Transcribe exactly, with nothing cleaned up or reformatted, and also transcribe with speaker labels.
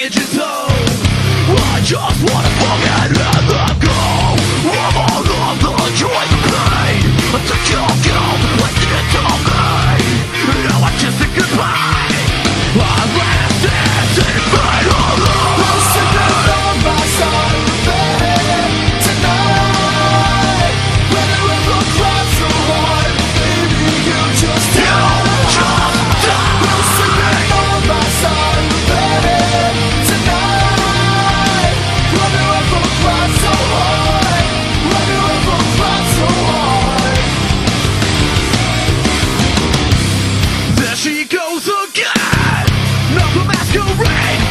Speaker 1: package is home. I just wanna forget and let go of all of the joy and pain. I took your guilt and wasted it on me. Now I just say goodbye. I left it in vain alone. I'm sitting on my side of the bed tonight. Whether it will cry so hard, maybe you just die. You just die. I'm sitting on my side of the bed tonight. Whether it will cry so hard, whether it will cry so hard. There she goes again. Now the masquerade.